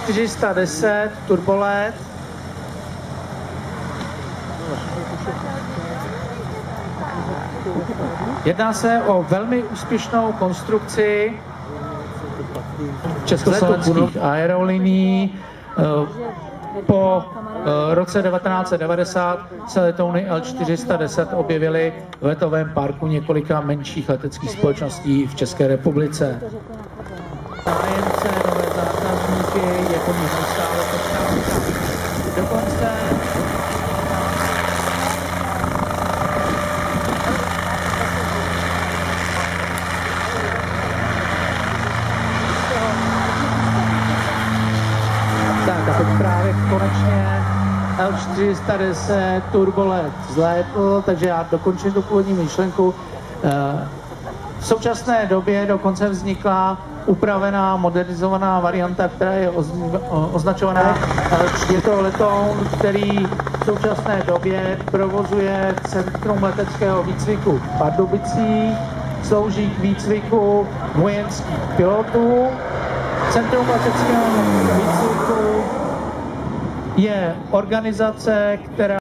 L410 turbolet. Jedná se o velmi úspěšnou konstrukci československých aerolinií. Po roce 1990 se letouny L410 objevily v letovém parku několika menších leteckých společností v České republice. Zájemce, nové zákazníky, jako neustále poptávka. Dokonce tak a teď právě konečně L410 turbolet zlétl, takže já dokončím tu původní myšlenku. V současné době dokonce vznikla upravená, modernizovaná varianta, která je označovaná. Je to letoun, který v současné době provozuje Centrum leteckého výcviku v Pardubicích, slouží k výcviku vojenských pilotů. Centrum leteckého výcviku je organizace, která